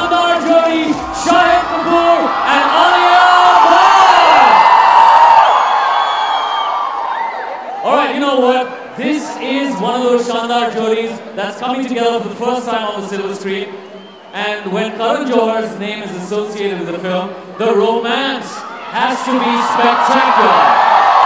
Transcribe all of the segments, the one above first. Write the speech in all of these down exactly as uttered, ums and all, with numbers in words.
Shaandaar Jodi, Shahid Kapoor and Alia Bhatt. Alright, you know what? This is one of those Shaandaar Jodis that's coming together for the first time on the silver screen. And when Karan Johar's name is associated with the film, the romance has to be spectacular.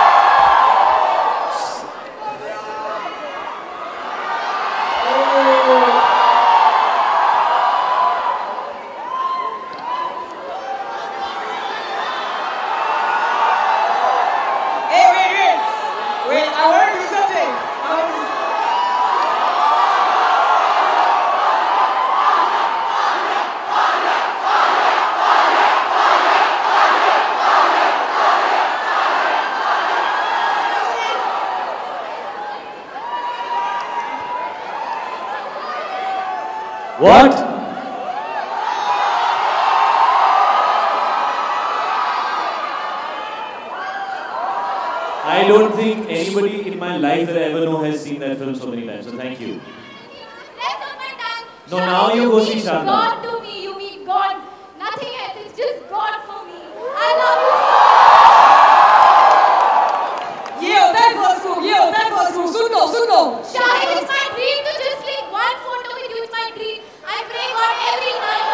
What? I don't think anybody in my life that I ever know has seen that film so many times, so thank you. No, now you go see Shaandaar. God to me, you mean God. Nothing else, it's just God for me. I love you so much. Yo, that was cool, yo, that was cool. Suno, suno. Shahid, it's my dream to just click one photo with you, it's my dream. I pray God every night.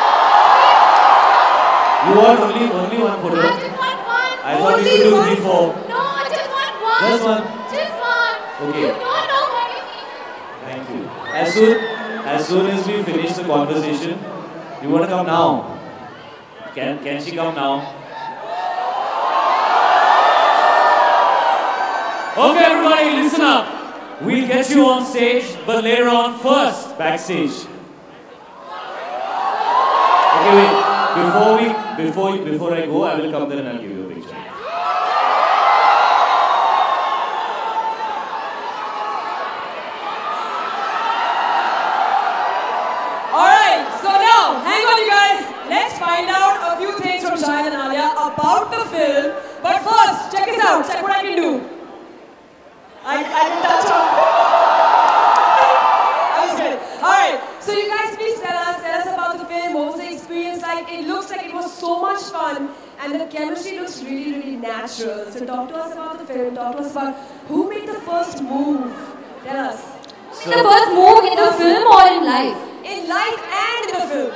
You want only, only one photo? I just want one. I thought you could do three, four. No, I just want one. Just one? Just one. Okay. You don't know what you mean. Thank you. As soon, as soon as we finish the conversation, you want to come now? Can, can she come now? Okay, everybody, listen up. We'll get you on stage, but later on, first, backstage. Okay, wait. Before we, before, before I go, I will come there and I'll give you a picture. Alright, so now, hang on you guys. Let's find out a few things from Shahid and Alia about the film. But first, check this out. Check what I can do. I, I can touch on. I was good. Alright, so you guys please tell us, tell us about the film. What was the experience like? It looks like it was so much fun and the chemistry looks really, really natural. So talk to us about the film. Talk to us about who made the first move. Tell us. So, the first move in the film or in life? In life and in the film.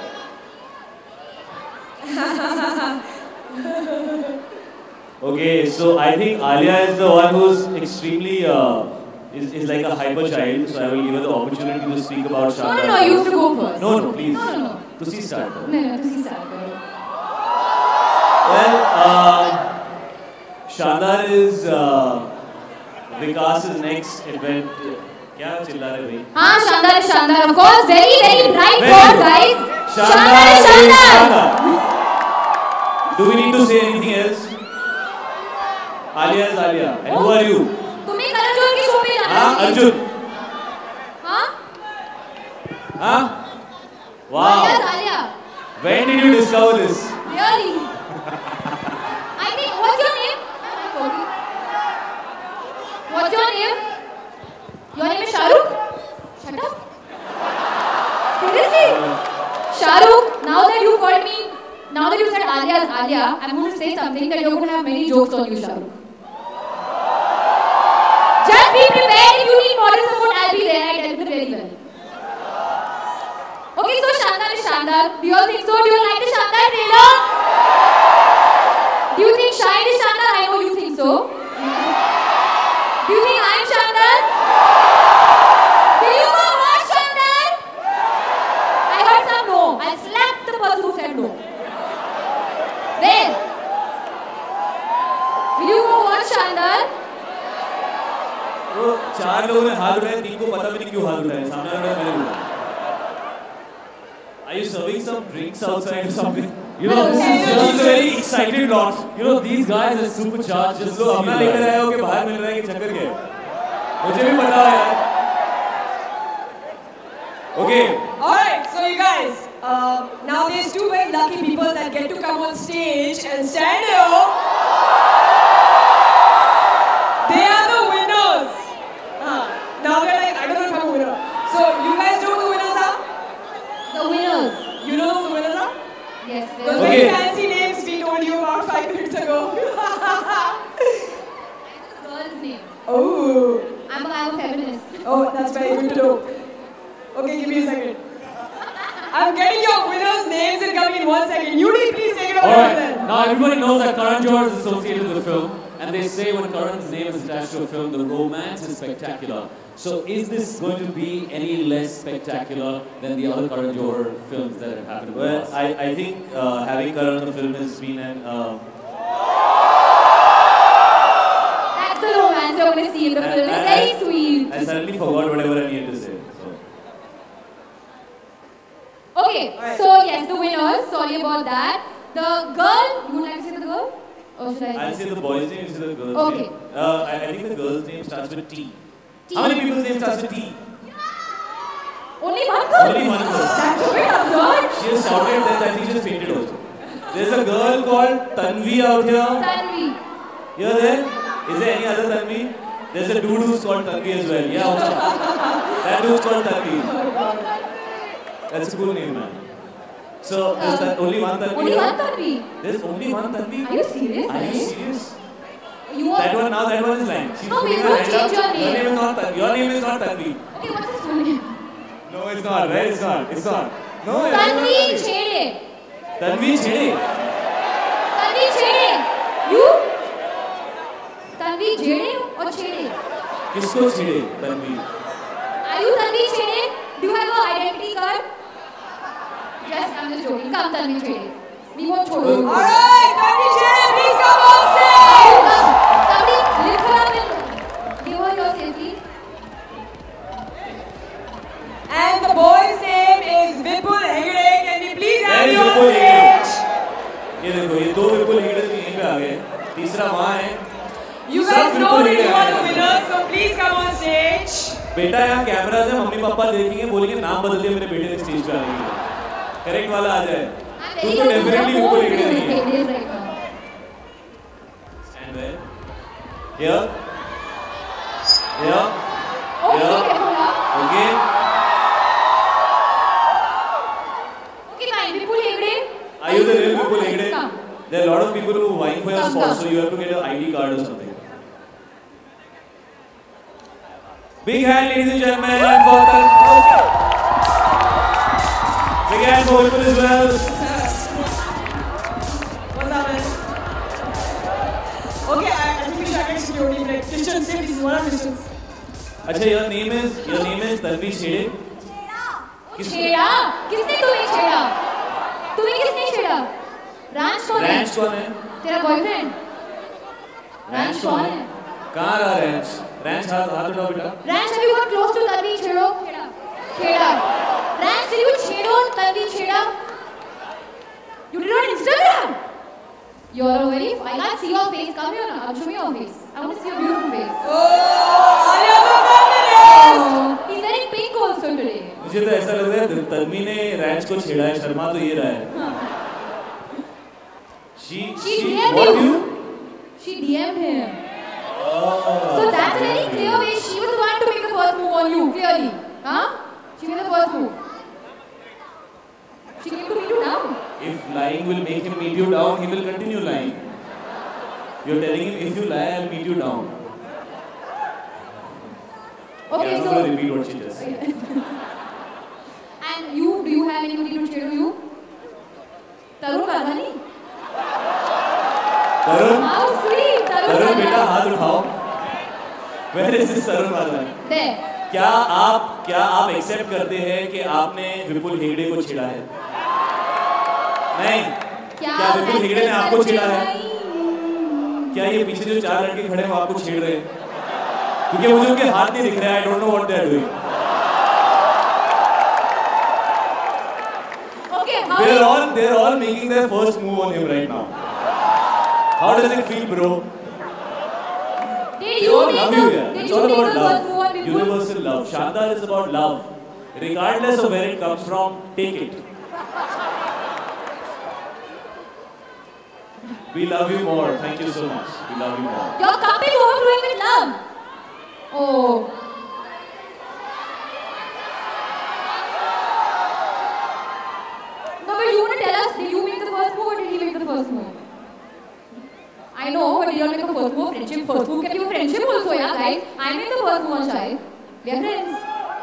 Okay, so I think Alia is the one who's extremely, uh, is, is like a hyper child, so I will give her the opportunity to speak about Shaandaar. No, no, no, you have to go first. No, no, please. No, no, no. To see start. No, no, to see start. Well, uh, Shaandaar is uh, Vikas's next event. क्या चिल्ला रहे भाई? हाँ, Shaandaar is Shaandaar, of course. Very, very bright Very word, good. guys. Shaandaar Shaandaar is is Shaandaar. Shaandaar. Do we need to say anything else? Alia is Alia. And who are you? तुम्हें करण जोहर की show पे जाना है? हाँ, Arjun. हाँ? हाँ? Wow. Alia is Alia. When did you discover this? Really? I think, what's your name? What's your name? Your name is Shahrukh? Shut up. Seriously? Shahrukh, now that you called me, now that you said Alia is Alia, I'm going to say something that you're going to have many jokes on you, Shahrukh. Just be prepared. If you need moral support, I'll be there. I dealt with it very well. Okay, so Shaandaar is Shaandaar. Do you all think so? Do you all like the Shaandaar trailer? Do you think Shahid is Shaandaar? I know you think so. Do you think I'm Shaandaar? Will you go watch Shaandaar? I heard some no. I'll slap the person who said no. Then, will you go watch Shaandaar? तो चार लोगों ने हाथ उठाए, तीन को पता भी नहीं क्यों हाथ उठाए, सामने वाला मैंने उठाया. Are you serving some drinks outside or something? You know, this is just a very excited lot. You know, these guys are supercharged. Just लोग अपना लेकर आए हो कि बाहर मिल रहा है कि चक्कर क्या है? मुझे भी पता है यार. Okay. Alright, so you guys, uh, now there's two very lucky people that get to come on stage and stand here. They are the winners. Uh, now they're like, I don't know if I'm a winner. So you guys know who the winners are? The winners. You know who the winners Yes. Those Okay. very fancy names we told you about five minutes ago. Girl's name. Oh. I'm a, I'm a feminist. Oh, that's very good to know. Okay, give me a second. I'm getting your winners' names and coming in one second. Yuri, please take it over Alright, then. now everybody knows that Karan Johar is associated with the film, and they say when Karan's name is attached to a film, the romance is spectacular. So is this going to be any less spectacular than the other Karan Johar films that have happened in the Well, past? I, I think uh, having Karan on the film has been an... Uh, That's the romance you're going to see in the film. It's very sweet. I suddenly forgot whatever I needed to say. So. Okay, Alright. so yes, the winners. Sorry about that. The girl, you would like to say the girl? Or should I I'll say? say the boy's name, you say the girl's Okay. name. Uh, I, I think the girl's name starts with T. T. How many people's name starts with T? Only one girl? Only one girl. That's a bit absurd. She has shouted that I think she just fainted also. There's a girl called Tanvi out here. Tanvi. You're there? Is there any other Tanvi? There's a dude who's called Tanvi as well. Yeah, also. That dude's called Tanvi. That's a cool name, man. So, there's that only one Tanvi. Only here? one Tanvi. There's only one Tanvi? Are you serious? Are you Right? serious? You are. That one, now that one is lying. She's No, putting we her won't hand change up. your name. Your name is not Tanvi. Your name is not Tanvi. Okay, what's his full name? No, it's not. Right? It's not. It's not. No, your name is Tanvi not Tanvi. Chede. Tanvi Chede. Tanvi Chede. You? Tanvi Jede or Chede? किसको छेड़े Tanvi? Are you Tanvi Chede? Do you have an identity card? Yes, I'm just joking. Come, Tanvi Chede. We won't छोड़ो you. Alright, Tanvi Chede, please come on stage. Somebody lift her up and give her your safety. And the boy's name is Vipul Hegde. Can we please have Where is you on Vipul Hegde? stage? ये देखो ये दो विपुल हेगड़े तो यहीं पे आ गए. तीसरा वहाँ है. You सब guys know Vipul that Hegde you uh are the गए. winners, so please come on stage. बेटा यहाँ कैमरा से मम्मी पापा देखेंगे बोलेंगे नाम बदल दिया मेरे बेटे ने स्टेज पे आने के लिए. करेक्ट वाला आ जाए. I'm तू very तो sure definitely you Vipul won't Hegde do नहीं है. Hegdes right now. Stand where? Here. Here. Oh, be Yeah. careful, huh? Okay. Okay, fine. Vipul Hegde. Are you the real Vipul Hegde? Come. There are a lot of people who are vying for your Come, spot, come. so you have to get an I D card or something. Big hand, ladies and gentlemen, for the... Big hand for Vipul as well. What's up, man? Okay, I, I think we should get security break. Christian, say this is one of Christians. अच्छा, your name is your name is Tanvi Chede. किस- छेड़ा? किसने तुम्हें छेड़ा? तुम्हें किसने छेड़ा? रांच कौन है? रैंच कौन है? तेरा बॉयफ्रेंड? रैंच कौन है? कहाँ रहा रैंच? रैंच हाथ हाथ उठाओ बेटा. Ranch, have you got close to Tanvi Chhedo? Chheda. Ranch, did you Chhedo Tanvi Chheda? You did it on Instagram? You're a very... I can't see your face. Come here now. Show me your face. I want to see your beautiful face. Oh, Alia Bhatt. Oh, he's wearing pink also today. मुझे तो ऐसा लग रहा है तन्वी ने ranch को छेड़ा है. शर्मा तो ये रहा है. She She D M'd what you. She D M'd him. So that's a very clear way. She was the one to make the first move on you, clearly. Huh? She made the first move. She came to meet you down. If lying will make him meet you down, he will continue lying. You're telling him, if you lie, I'll meet you down. Okay, yeah, I'm so... not going to repeat what she just said. And you, do you have anybody to share you? Tarun Bardhani? Tarun? How sweet, Tarun Tarun, Bardhani. बेटा हाथ उठाओ. Where is this Tarun Bardhani? There. क्या आप क्या आप accept करते हैं कि आपने विपुल हेगड़े को छेड़ा है? नहीं. क्या विपुल हेगड़े ने आपको छेड़ा है? क्या ये पीछे जो चार लड़के खड़े हैं वो आपको छेड़ रहे हैं? क्योंकि मुझे उनके हाथ नहीं दिख रहे हैं. I don't know what they are doing. Okay, how They're did... all they're all making their first move on him right now. How does it feel, bro? Did They you all make love the... you, yeah. Did It's you all make about the first move love. on Vipul? Universal love. Shaandaar is about love. Regardless of where it comes from, take it. We love you more. Thank you so much. We love you more. Your cup is overflowing with love. Oh. No, but you want to tell us, did you make the first make the first move? I know, but you don't make a first move. Friendship first move can be a friendship also, yeah, guys. I made the first move on Shahid. We are friends.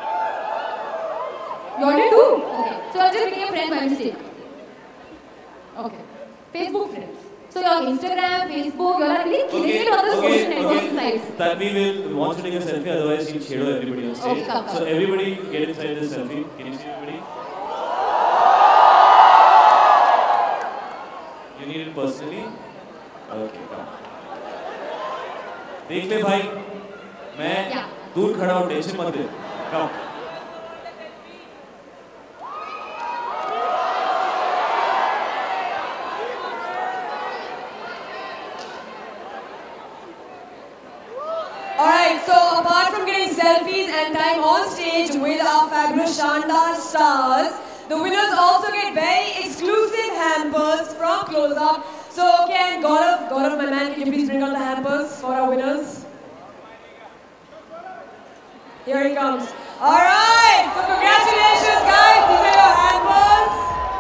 You already do? Okay. So I just became friends by mistake. Okay. Facebook friends. So your Instagram, Facebook, you all are really killing okay, it on the okay, social networking okay. sites. Tanvi will wants to take a selfie, otherwise he'll shadow everybody on stage. Okay, come, come. So everybody get inside this selfie. Can you see everybody? You need it personally? Okay, come. देख ले भाई, मैं दूर खड़ा हूँ, tension मत ले. Come. Alright, so apart from getting selfies and time on stage with our fabulous Shaandaar stars, the winners also get very exclusive hampers from Close Up. So can Gaurav, Gaurav my man, can you please bring out the hampers for our winners? Here he comes. Alright, so congratulations guys, these are your hampers.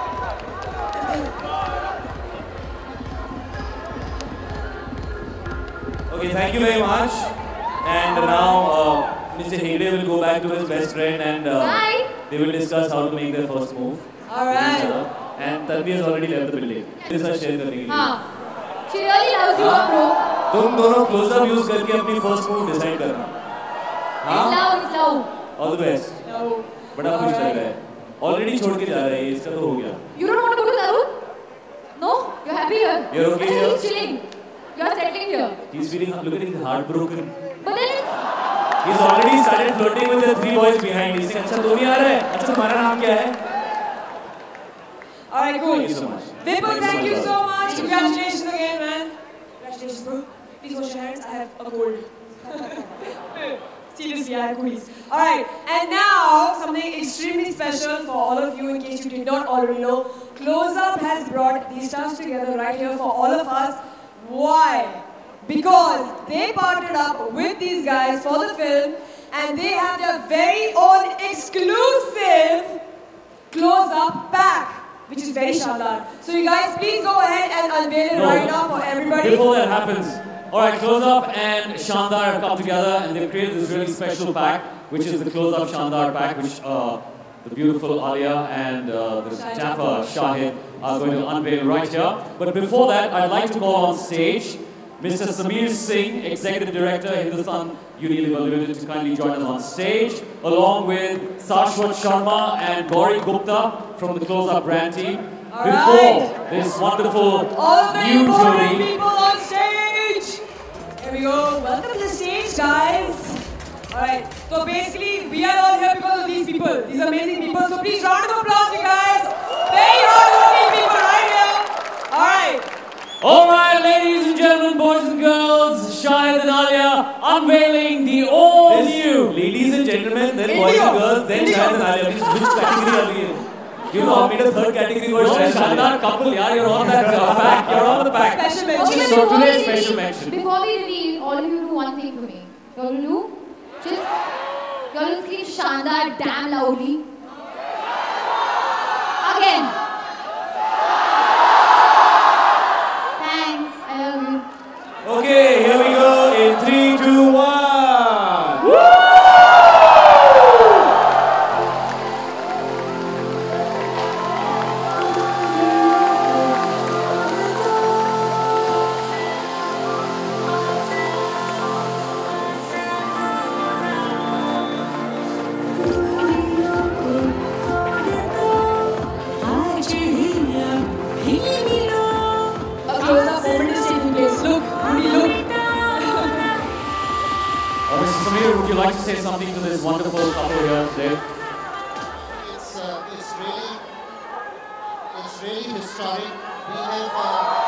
Okay, thank you very much. And now uh, Mister Hegde will go back to his best friend and uh, they will discuss how to make their first move. Alright. And Tanvi has already left the building. This is share करने के लिए. हाँ. She really loves you, bro. तुम दोनों close up use करके अपनी first move decide करना. हाँ? It's love, it's love. All the best. No. बड़ा खुश लग रहा है. Already छोड़ के जा रहा है, इसका तो हो गया. You don't want to go to Darul? No? You're happy here? You're okay here? He's chilling. You're settling here. He's feeling, look at him, he's heartbroken. But then it's... He's already started flirting with the three boys behind. He's saying, अच्छा तो भी आ रहा है. अच्छा तुम्हारा नाम क्या है? Alright, cool. Thank you so much. Vipul, thank you so much. Congratulations again, man. Congratulations, bro. Please wash your hands. I have a cold. Seriously, I have cooties. Alright, and now something extremely special for all of you in case you did not already know. Close Up has brought these stars together right here for all of us. Why? Because they partnered up with these guys for the film and they have their very own exclusive Close Up pack, which is very Shaandaar. So you guys please go ahead and unveil it No. right now for everybody. Before that happens, alright, Close Up and Shaandaar have come together and they've created this really special pack, which is the Close Up Shaandaar pack, which uh, the beautiful Alia and uh, the dapper Shahid are going to unveil right here. But before that, I'd like to call on stage Mister Sameer Singh, Executive Director, Hindustan Unilever Limited, to kindly join us on stage, along with Sashwat Sharma and Gauri Gupta from the Close Up brand team. All Before right. this wonderful All the new important jury. people on stage. Here we go. Welcome to the stage, guys. Alright, so basically we are all here because of these people, these amazing people. So please round of applause, you guys. Very hardworking people right here. Alright. Alright, ladies and gentlemen, boys and girls, Shahid and Alia unveiling the all new. Ladies and gentlemen, then boys and girls, then Shahid and Alia. Which category are we in? You formed a third category for No, Shahid and Shaandaar Alia. couple, yeah, you're on that uh, pack, you're on the pack. Special mention. Okay, but So before today's we special reveal- mention. Before we reveal, all of you do one thing for me. You all will do? Just, you all will scream Shaandaar damn loudly. Again. Thanks, I love you. Okay, here we go in three, two, one. Woo! A close-up moment is taking place. Look, Rudy, look. Uh, Mister Sameer, would you like to say something to this wonderful couple here today? It's uh, it's really it's really historic. We have uh,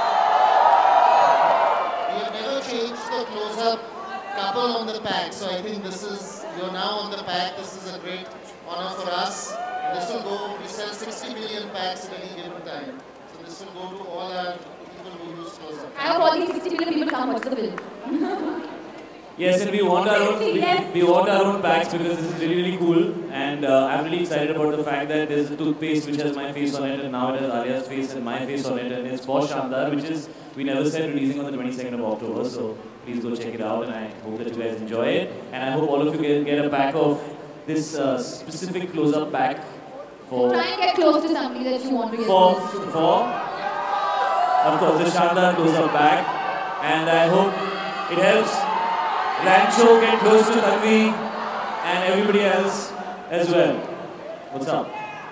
we have never changed the close-up couple on the pack. So I think this is you're now on the pack. This is a great honor for us. This will go. We sell sixty million packs at any given time. So this will go to all our people who use close-up. I hope all these sixty million people come watch the film. Yes, and we want our own. We, we want our own packs because this is really really cool, and uh, I'm really excited about the fact that there's a toothpaste which has my face on it, and now it has Alia's face and my face on it, and it's for Shaandaar, which is we never said releasing on the twenty-second of October. So please go check it out, and I hope that you guys enjoy it, and I hope all of you get, get a pack of this uh, specific close-up pack for. Try and get close to somebody that you want to get for close to. for of course the Shaandaar close-up pack, and I hope it helps Rancho get close to Tanvi and everybody else as well. What's up?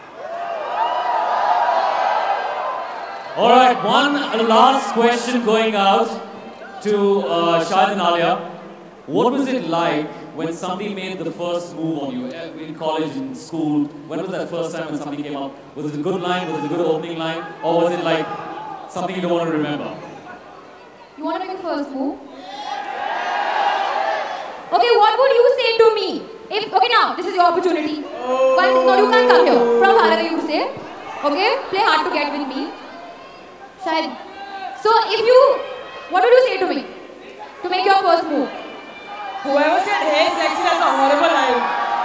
Alright, one last question going out to uh, Shahid and Alia. What was it like when somebody made the first move on you? In college, in school, when was that first time when somebody came up? Was it a good line? Was it a good opening line? Or was it like something you don't want to remember? You want to make a first move? Okay, what would you say to me? If okay, now this is your opportunity. Once no, you can't come here. From Bharat, you would say. Okay, play hard to get with me. Shahid. So if you, what would you say to me to make your first move? Whoever said hey sexy, that's a horrible line.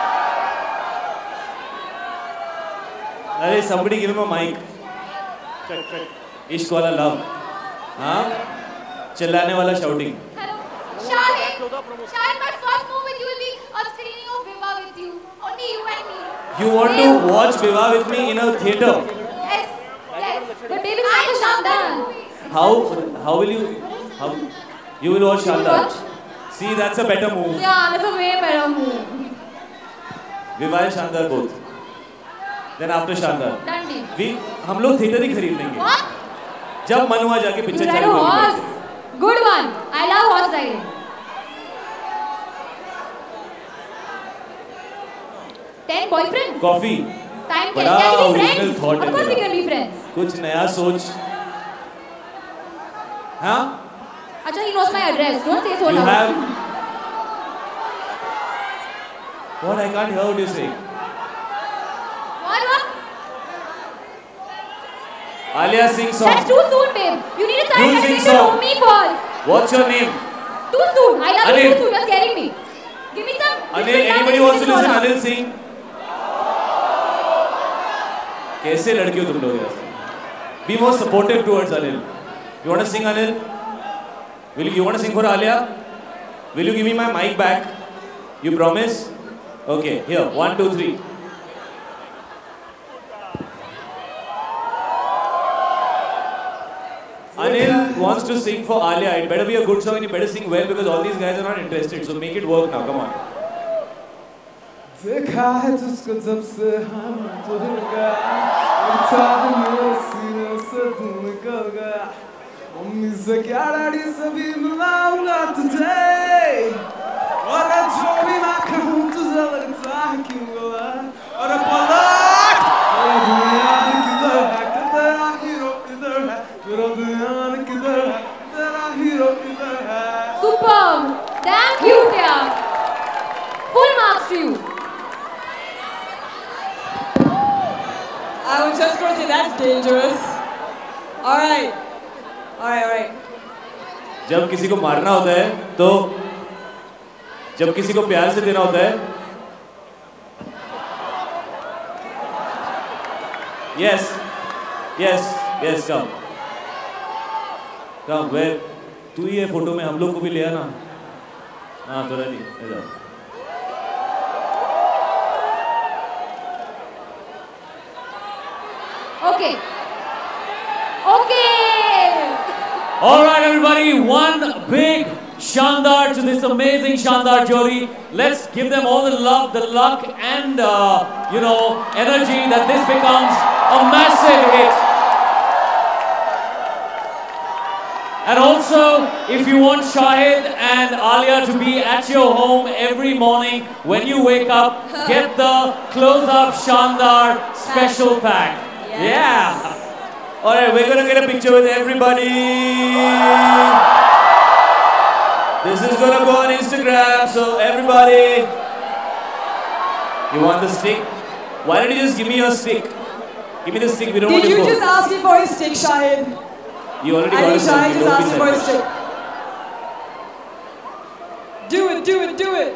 Hey, somebody give him a mic. Check, check. Ishq wala love. Huh? Chillane wala shouting. Hello, Shahid. Shahid, my first move with you will be a screening of Viva with you. Only you and me. You want to watch Viva with me in a theater? Yes, yes. But baby, it's not a Shaandaar. How? How will you? How? You will watch Shaandaar. See, that's a better move. Yeah, that's a way better move. Viva and Shaandaar both. Then after Shaandaar. Done deal. We, हम लोग theater ही खरीद लेंगे. What? जब मन हुआ जाके picture You ride चालू a करेंगे. horse. Good one. I love horse riding. Ten boyfriends. Coffee. Time ten. बड़ा Can we be original friends? thought Of है course we मेरा. can be friends. कुछ नया सोच. हाँ? Acha, he knows my address. Don't say so You loud. have. What? I can't hear what you're saying. What? What? Alia sing song. That's too soon, babe. You need to start You getting sing to know song. me first. What's your name? Too soon. I love Anil. you too soon. You're scaring me. Give me some. Anil, anybody wants to listen? Anil sing. कैसे लड़के हो तुम लोग ऐसे? Be more supportive towards Anil. You want to sing, Anil? Will you, you want to sing for Alia? Will you give me my mic back? You promise? Okay, here, one, two, three. Anil wants to sing for Alia. It better be a good song and you better sing well because all these guys are not interested. So make it work now, come on. देखा है जिसको जब से हम तुझ गया उठा है मेरे सीने से तू निकल गया मम्मी से क्या डैडी से भी मिलाऊंगा तुझे और जो भी मैं कहूँ तुझे लगता है क्यों गलत और पलट और दुनिया किधर है कि तेरा हीरो किधर है तेरा दुनिया किधर है तेरा हीरो किधर है Superb. Thank you, dear. Full marks to you. I was just going to say that's dangerous. All right, all right, all right. जब किसी को मारना होता है तो जब किसी को प्यार से देना होता है yes yes yes come come where तू ही है फोटो में हम लोग को भी ले आना हाँ थोड़ा जी इधर Okay. Okay. All right, everybody, one big Shaandaar to this amazing Shaandaar jury. Let's give them all the love, the luck, and uh, you know, energy that this becomes a massive hit. And also, if you want Shahid and Alia to be at your home every morning when you wake up, get the close-up Shaandaar special pack. Yeah. All right, we're gonna get a picture with everybody. This is gonna go on Instagram, so everybody. You want the stick? Why don't you just give me your stick? Give me the stick. We don't Did want your you phone. just ask me for his stick, Shahid? You already I got a think Shahid selfie. just Don't asked be me for his selfish. stick. Do it, do it, do it.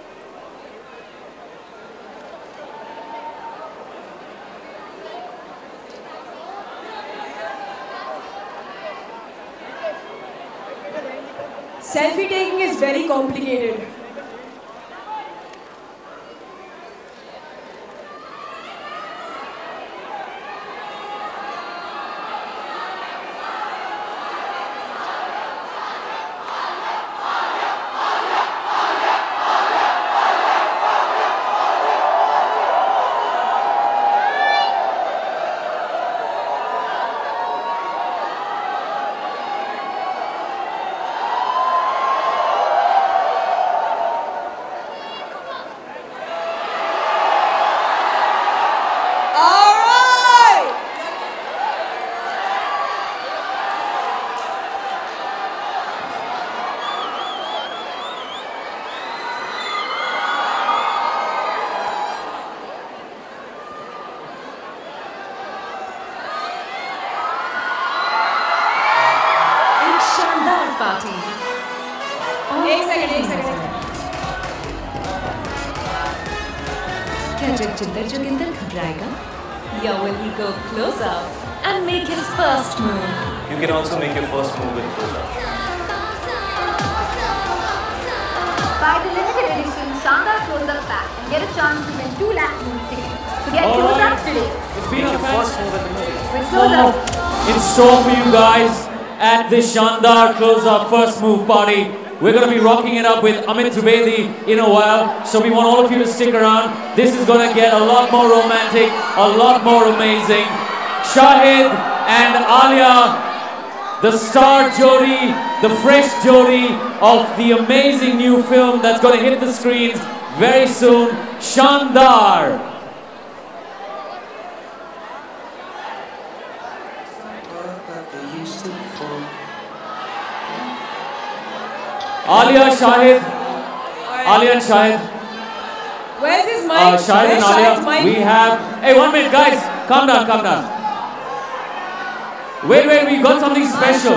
Selfie taking is very complicated. एक second एक second क्या Jagjinder Joginder घबराएगा? Or will he go close up and make his first move? You can also make your first move with close up. Buy the limited edition Shaandaar Close-Up pack and get a chance to win two lakh movie tickets. So get All close right. up today. It's been a Your first move in the movie. With close-up. in store for you guys at this Shaandaar Close-Up First Move party. We're going to be rocking it up with Amit Trivedi in a while, so we want all of you to stick around. This is going to get a lot more romantic, a lot more amazing. Shahid and Alia, the star Jodi, the fresh Jodi of the amazing new film that's going to hit the screens very soon, Shaandaar. Alia, Shahid, Alia and Shahid. Where's his mic? Uh, Shahid and Where's Shahid's Alia, mic? we have... Hey, one minute, guys. Calm down, calm down. Wait, wait, we got something special.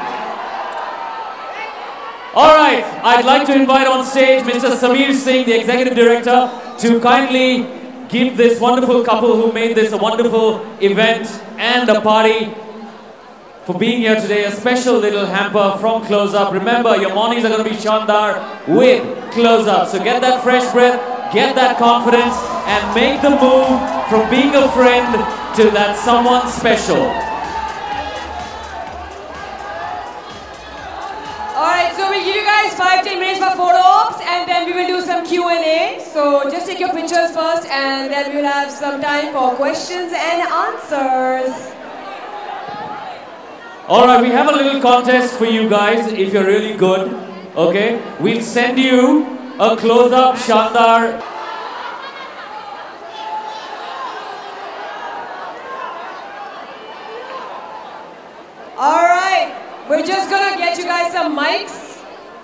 All right, I'd like to invite on stage Mister Sameer Singh, the Executive Director, to kindly give this wonderful couple who made this a wonderful event and a party for being here today, a special little hamper from Close-Up. Remember, your mornings are going to be Shaandaar with Close-Up. So get that fresh breath, get that confidence, and make the move from being a friend to that someone special. Alright, so we'll give you guys five to ten minutes for photo ops and then we will do some Q and A. So just take your pictures first and then we'll have some time for questions and answers. Alright, we have a little contest for you guys if you're really good. Okay? We'll send you a Close-Up Shaandaar. Alright, we're just gonna get you guys some mics.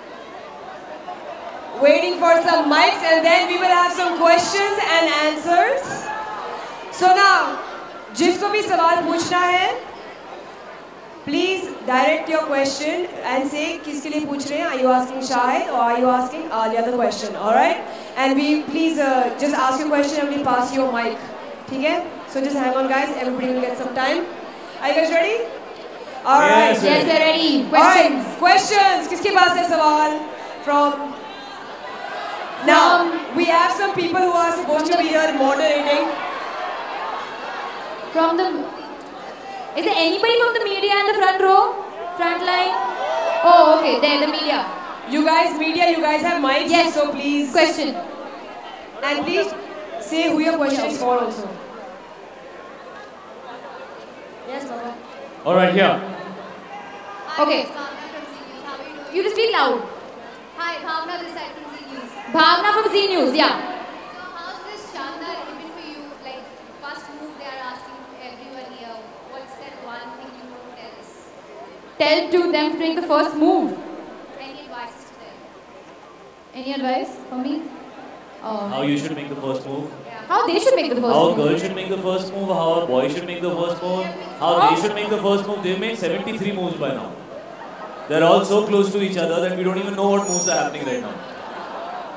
Waiting for some mics and then we will have some questions and answers. So now, जिसको भी सवाल पूछना है, please direct your question and say किसके लिए पूछ रहे हैं? Are you asking Shahid or are you asking Alia the question? Alright? And we please uh, just ask your question and we'll pass your mic. ठीक है? So just hang on guys, everybody will get some time. Are you guys ready? Alright. Yes, Yes, we're ready. Questions. Questions. Questions. किसके पास है सवाल? From. Now we have some people who are supposed to be here moderating. From the... Is there anybody from the media in the front row? Front line? Oh, okay. There, the media. You guys, media, you guys have mics. Yes. So please. Question. And please say who your question is for also. Yes, Baba. Alright, here. Okay. You just speak loud. Hi, Bhavna this side from Z News. Bhavna from Z News, yeah. So how's this Shaandaar event for you? Like, first move they are asking everyone here. What's that one thing you want to tell us? Tell to them to make the first move. Any advices to them? Any advice for me? Oh. How you should make the first move. How they should make the first How a move. girl should make the first move, how a boy should make the first move, how they should make the first move. They've made seventy-three moves by now. They're all so close to each other that we don't even know what moves are happening right now.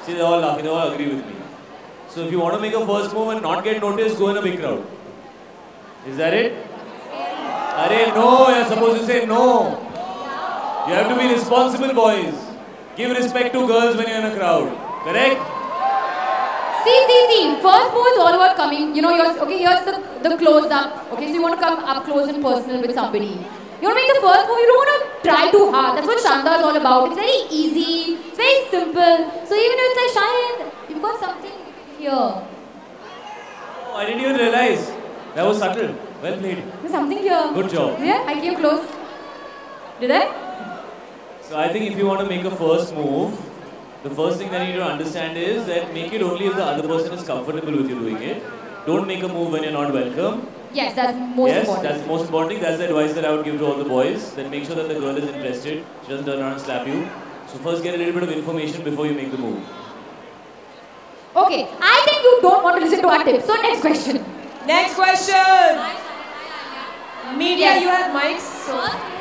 See, they all laugh, they all agree with me. So if you want to make a first move and not get noticed, go in a big crowd. Is that it? Arey, no, you're supposed to say no. You have to be responsible, boys. Give respect to girls when you're in a crowd. Correct? See, see, see. First move is all about coming. You know, you're, okay, here's the, the close up. Okay, so you want to come up close and personal with somebody. You want to make the first move, you don't want to try too hard. That's what Shaandaar is all about. It's very easy, it's very simple. So even if it's like, Shahid, you've got something here. Oh, I didn't even realize. That was subtle. Well played. There's something here. Good job. Yeah, I came close. Did I? So I think if you want to make a first move, the first thing that you need to understand is that make it only if the other person is comfortable with you doing it. Don't make a move when you're not welcome. Yes, that's most yes, important. Yes, that's the most important thing. That's the advice that I would give to all the boys. Then make sure that the girl is interested. She doesn't turn around and slap you. So first get a little bit of information before you make the move. Okay, I think you don't want to listen to our tips. So next question. Next question. Media, Yes. you have mics. So.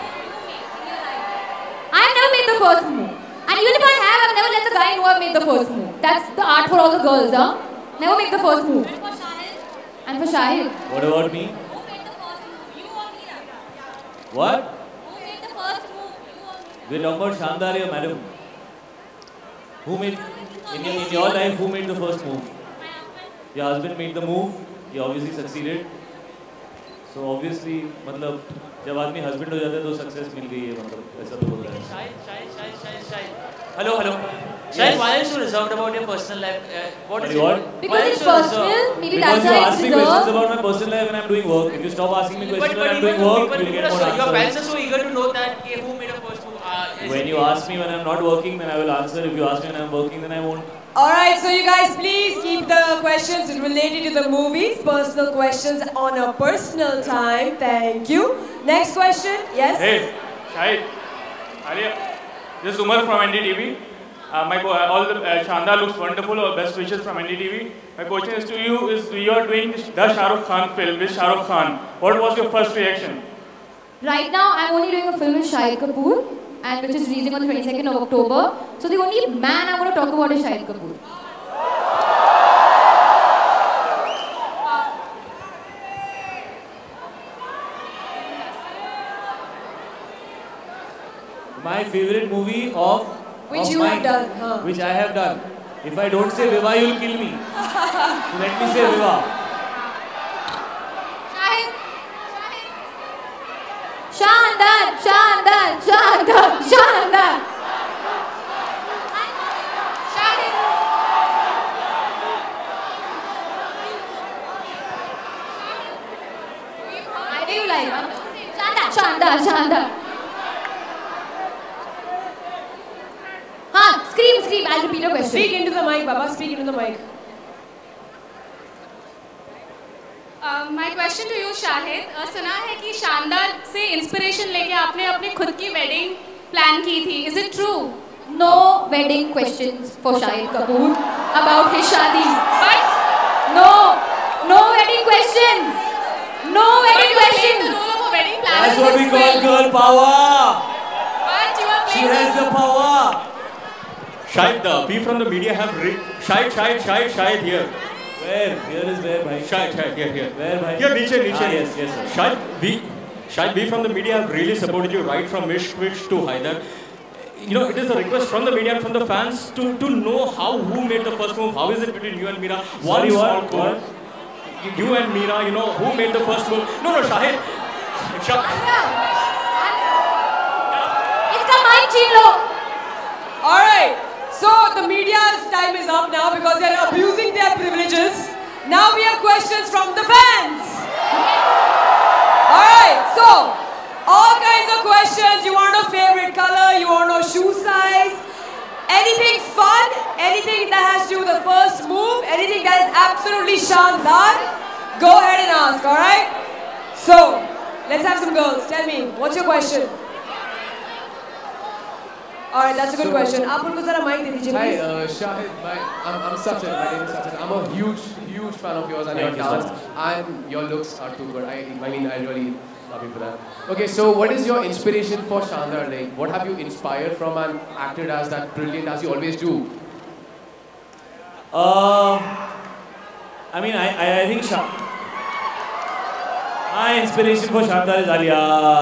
I've never made the first move. And even if I have, I've never let the guy know I've made the first move. That's the art for all the girls, huh? Never make the first move. And for Shahid? And for Shahid. What about me? Who made the first move? You or Meera? What? Who made the first move? You or Meera? We're talking about Shaandaar here, madam. Who made, in your, in your life, who made the first move? Your husband made the move. He obviously succeeded. So obviously, मतलब जब आदमी husband हो जाता है तो success मिल गई है मतलब ऐसा तो बोल रहा है. Shahid, Shahid, Shahid, Shahid, Shahid. Hello, hello. Shahid, why are you so reserved about your personal life? Uh, what is What? it? Because it's personal, maybe Because that's you why ask it's me questions reserved. about my personal life when I'm doing work. If you stop asking me questions But, when but I'm even doing work, people, you'll people get more are so, your parents answers. are so eager to know that okay, who made a first move. Uh, is When it you you? ask me when I'm not working, then I will answer. If you ask me when I'm working, then I won't. Alright, so you guys please keep the questions related to the movies, personal questions on a personal time. Thank you. Next question, yes? Hey, Shahid, Alia, this is Umar from N D T V. Uh, my uh, all the uh, Shaandaar looks wonderful. Or best wishes from N D T V. My question is to you: is you are doing the Shah Rukh Khan film with Shah Rukh Khan? What was your first reaction? Right now, I'm only doing a film with Shahid Kapoor, and which is releasing on the twenty-second of October. So the only man I want to talk about is Shahid Kapoor. My favorite movie of Which of you mine, have done, huh? which I have done. If I don't say Viva, you'll kill me. So let me say Viva. Shahid. Shaandaar, Shaandaar, Shaandaar, Shaandaar. Shahid. I do like huh? Shaandaar, Shaandaar, Shaandaar. Haan, scream, scream. I'll repeat your question. Speak into the mic, Baba. Speak into the mic. Uh, my question to you, Shahid. Uh, सुना है कि शानदार से inspiration लेके आपने अपनी खुद की वेडिंग प्लान की थी. Is it true? No wedding questions for Shahid Kapoor about his shadi. But No, no wedding questions. No wedding but you are playing questions. the role of a wedding planner. That's in what this we call film. girl power. But you are She playing. has the power. Shahid, uh, we from the media have re- Shahid, Shahid, Shahid, Shahid here. Where? Here is where, bhai? Shahid, Shahid, here, here. Where, bhai? Here, niche, niche. Ah, yes, yes, sir. Shahid, we, Shahid, we from the media have really supported you right from Ishq Wish to Haider. You know, it is a request from the media and from the fans to, to know how, who made the first move. How is it between you and Meera? One Sorry, small what? call. You and Meera, you know, who made the first move? No, no, Shahid. Shah- इसका mic छीन लो. Alright, so the media's time is up now because they're abusing their privileges. Now we have questions from the fans. Alright, so all kinds of questions. You want to know favorite color, you want to know shoe size, anything fun, anything that has to do with the first move, anything that is absolutely Shaandaar, go ahead and ask, alright? So, let's have some girls. Tell me, what's your question? Alright, that's a good So- question. आप उनको जरा mic दे दीजिए, Hi, please. uh, Shahid. My, I'm, I'm Sachin. My name is Sachin. I'm a huge, huge fan of yours and Thank your you so dance. And your looks are too good. I, I mean, I really love you for that. Okay, so what is your inspiration for Shaandaar? Like, what have you inspired from and acted as that brilliant as you always do? Uh, I mean, I, I, I think Sha my inspiration for Shaandaar is Alia.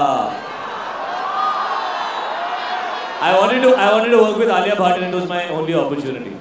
I wanted to, I wanted to work with Alia Bhatt, and it was my only opportunity.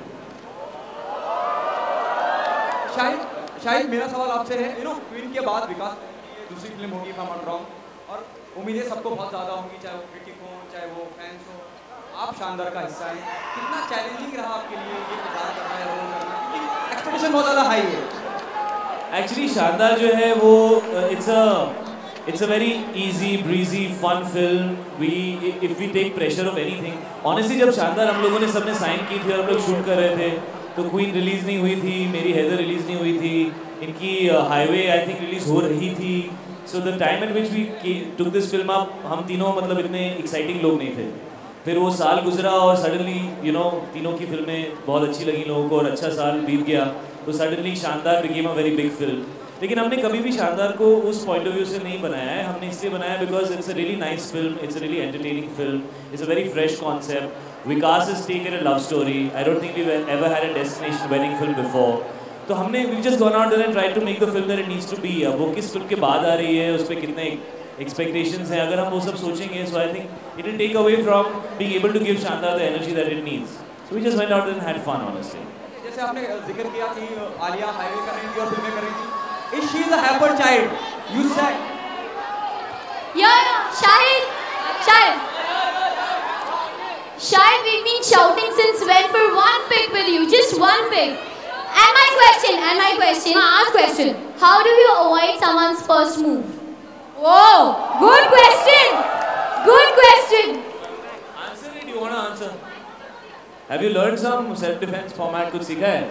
Shahid, Shahid मेरा सवाल आपसे है, you know, queen के बाद विकास की दूसरी film होगी, if I'm not wrong, और उम्मीदें सबको बहुत ज़्यादा होंगी, चाहे वो क्रिटिक हो, चाहे वो फैंस हो, आप शानदार का हिस्सा हैं, कितना चैलेंजिंग रहा आपके लिए ये किरदार करना है, रोल करना, क्योंकि एक्सपेक्टेशन बहुत ज़्यादा हाई है. Actually, शानदार जो है वो it's a it's a very easy, breezy, fun film. We if we take pressure of anything. Honestly, जब शानदार हम लोगों ने सबने साइन की थी और हम लोग शूट कर रहे थे, तो क्वीन रिलीज नहीं हुई थी, मेरी हैदर रिलीज नहीं हुई थी, इनकी हाईवे आई थिंक रिलीज हो रही थी. So the time in which we took this film up, हम तीनों मतलब इतने exciting लोग नहीं थे. फिर वो साल गुजरा और suddenly you know तीनों की फिल्में बहुत अच्छी लगी लोगों को और अच्छा साल बीत गया. तो suddenly शानदार became a very big film. लेकिन हमने कभी भी शानदार को उस point of view से नहीं बनाया है. हमने इसलिए बनाया because it's a really nice film, it's a really entertaining film, it's a very fresh concept. Vikas has taken a love story. I don't think we've ever had a destination wedding film before. तो हमने we've just gone out there and tried to make the film that it needs to be. अब वो किस film के बाद आ रही है, उस पे कितने expectations हैं, अगर हम वो सब सोचेंगे, so I think it will take away from being able to give Shaandaar the energy that it needs. So we just went out there and had fun, honestly. जैसे आपने जिक्र किया कि आलिया हाईवे कर रही थी और फिल्में कर रही थी. Is she the hyper child? You said. Yeah, Shahid, Shahid. Shahid, we've been shouting since when for one pic with you, just one pic. And my question, and my question, my ask question. How do you avoid someone's first move? Whoa, good question. Good question. Answer it. Do you want to answer? Have you learned some self-defense format? कुछ सीखा है?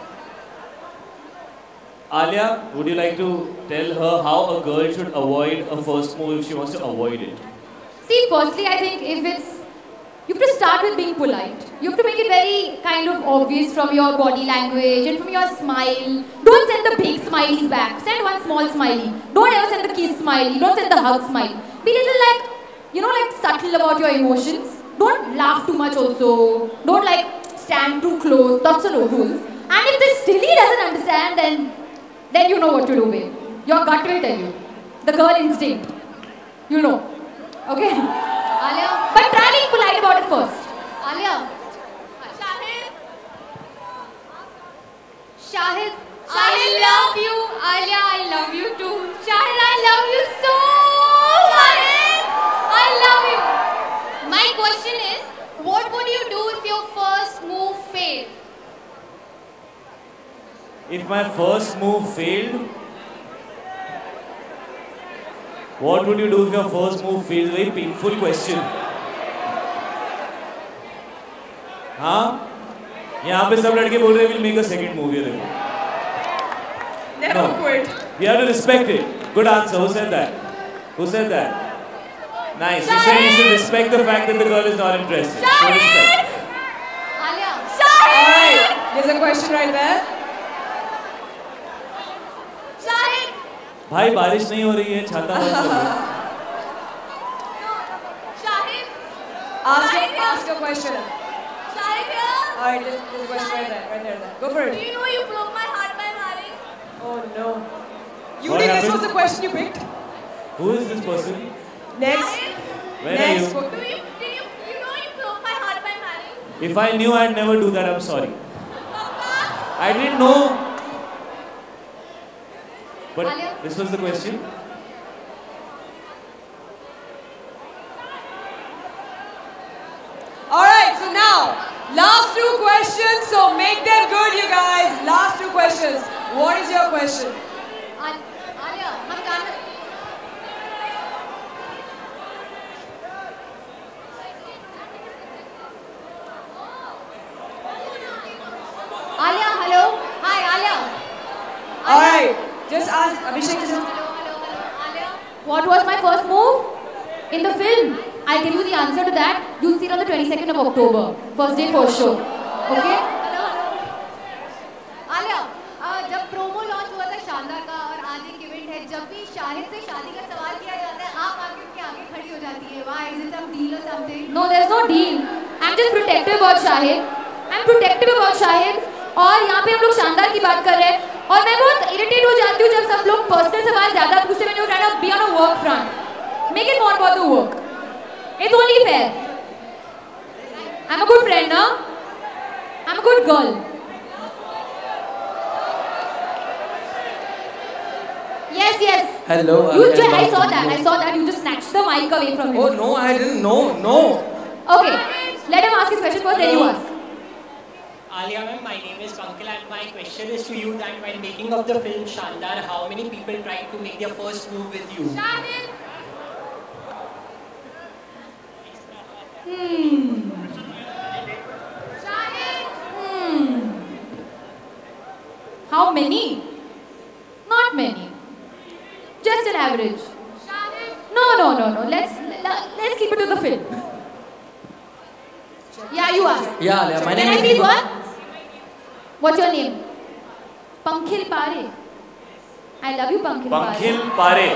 Alia, would you like to tell her how a girl should avoid a first move if she wants to avoid it? See, firstly, I think if it's, you have to start with being polite. You have to make it very kind of obvious from your body language and from your smile. Don't send the big smileys back. Send one small smiley. Don't ever send the kiss smiley. Don't send the hug smiley. Be little like, you know, like subtle about your emotions. Don't laugh too much also. Don't like stand too close. That's the rules. And if this silly doesn't understand, then then you know what to do, babe. Your gut will tell you. The girl instinct. You know. Okay? Alia. But try being polite about it first. Alia. Shahid. Shahid. I love you. Alia, I love you too. Shahid, I love you so. Shahid. I love you. My question is, what would you do if your first move failed? If my first move failed, what would you do if your first move failed? Very painful question. हाँ? यहाँ पे सब लड़के बोल रहे हैं we'll make a second movie. Never No. quit. You have to respect it. Good answer. Who said that? Who said that? Nice. You said you should respect the fact that the girl is not interested. So respect. Alia. Alright, there's a question right there. Shahid. भाई बारिश नहीं हो रही है, छाता बंद कर लो. Shahid. Ask your, ask your question. Shahid here. Alright, there's, there's a question right there, right there, there. Go for Do it. you know you broke my heart by marrying? Oh no. You What think this happened? was the question you picked? Who is this person? Next. Where Next. are you? Do you, did you, you know you broke my heart by marrying? If I knew, I'd never do that. I'm sorry. I didn't know. But Alia? this was the question. Alright, so now, last two questions, so make them good, you guys. Last two questions. What is your question? Alia, हम जान Alia, hello. Hi, Alia. Alright, just ask Abhishek to Hello, hello, hello. Alia. What was my first move? In the film. I'll tell you the answer to that. You'll see it on the twenty-second of October. First day, first show. Okay? Hello hello Alia जब promo launch हुआ था शानदार का और आज एक event है जब भी शाहिद से शादी का सवाल किया जाता है आप आगे उनके आगे खड़ी हो जाती है why is it some deal और something No, there's no deal. I'm just protective about Shahid. I'm protective about Shahid. और यहाँ पे हम लोग शानदार की बात कर रहे हैं और मैं बहुत इरिटेट हो जाती हूँ जब सब लोग पर्सनल सवाल ज़्यादा पूछते हैं. When you be on a work front, make it more about the work. It's only fair. I'm a good friend, no? I'm a good girl. Yes, yes. Hello. You Alia just, I Bhatt. saw that. I saw that. You just snatched the mic away from him. Oh no, I didn't know. No. Okay. Let him ask his question first. Then you ask. Alia ma'am, my name is Pankaj and my question is to you that while making of the film Shaandaar, how many people tried to make their first move with you? Shahid. Hmm. Hmm. How many? Not many. Just an average. No, no, no, no. Let's let's keep it to the film. Yeah, you ask. Yeah, Alia, my Can name I is. please what? What's your name? Pankhil Pare. I love you, Pankhil Pare. Pankhil Pare.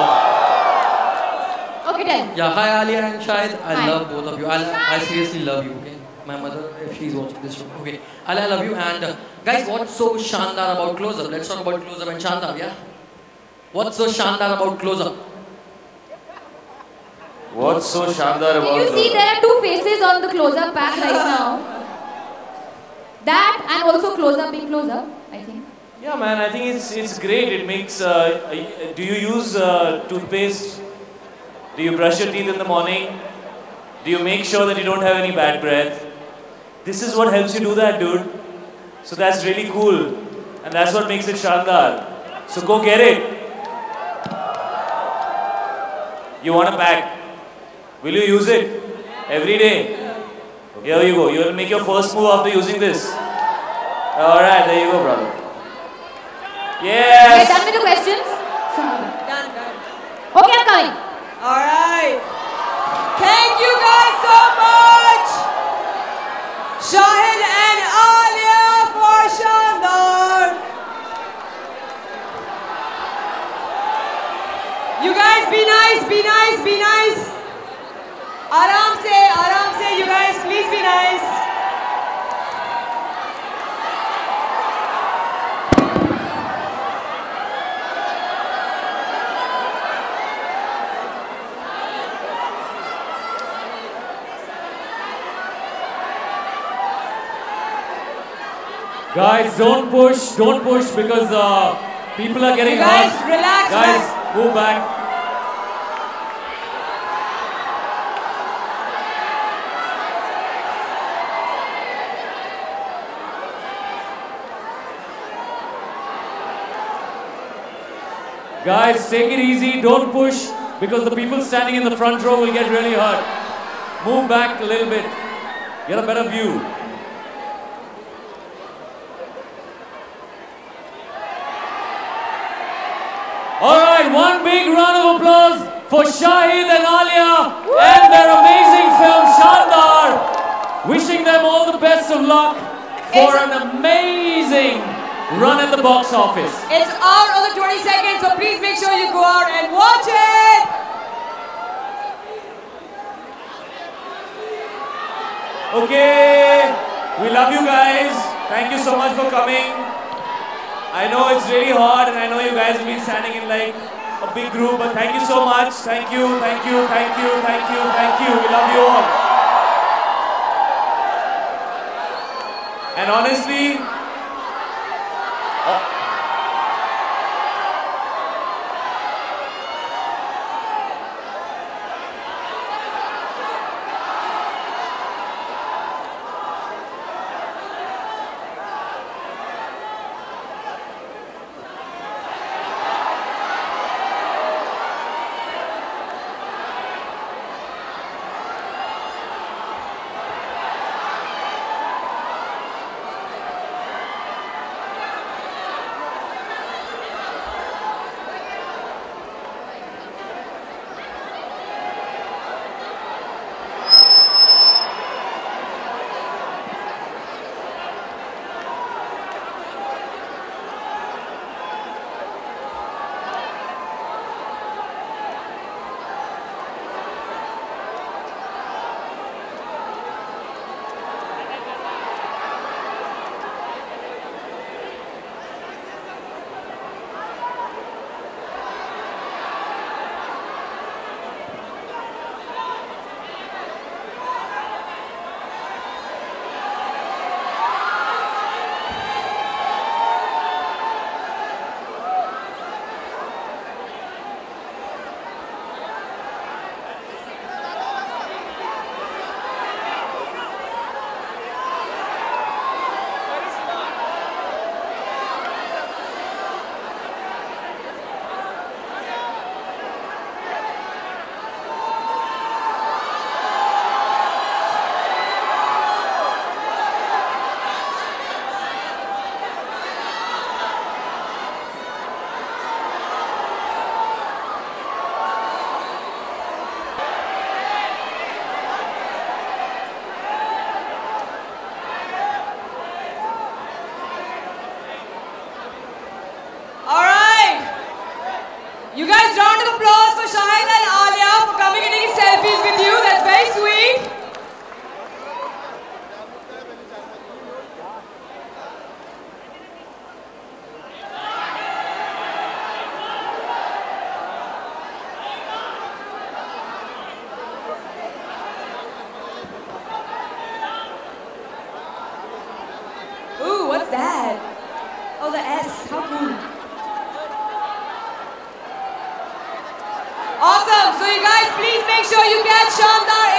Okay, tell. Yeah, hi Alia and Shahid. I Hi. love both of you. I, I seriously love you. Okay, my mother, if she's watching this show. Okay, Alia, I love you. And uh, guys, what's so Shaandaar about Close Up? Let's talk about Close Up and Shaandaar. Yeah. What's so Shaandaar about Close Up? What's so Shaandaar about Can you see there are two faces on the close-up pack right now? That and also close-up being close-up, I think. Yeah, man, I think it's it's great. It makes. Uh, uh, do you use uh, toothpaste? Do you brush your teeth in the morning? Do you make sure that you don't have any bad breath? This is what helps you do that, dude. So that's really cool, and that's what makes it Shaandaar. So go get it. You want a pack? Will you use it every day? Here you go. You will make your first move after using this. All right, there you go, brother. Yes. We're done with the questions? Done, done. Okay, I'm coming. All right. Thank you guys so much. Shahid and Alia for Shaandaar. You guys be nice, be nice, be nice. Aram se, aram se, you guys please be nice. Guys, don't push, don't push because uh, people are getting You guys, hurt. relax, Guys, relax. move back. Guys, take it easy, don't push because the people standing in the front row will get really hurt. Move back a little bit, get a better view. Alright, one big round of applause for Shahid and Alia and their amazing film Shaandaar. Wishing them all the best of luck for an amazing run at the box office. It's out on the twenty-second, so please make sure you go out and watch it. Okay, we love you guys. Thank you so much for coming. I know it's really hard and I know you guys have been standing in like a big group, but thank you so much. Thank you, thank you, thank you, thank you, thank you. We love you all. And honestly, uh, Make sure you catch Shaandaar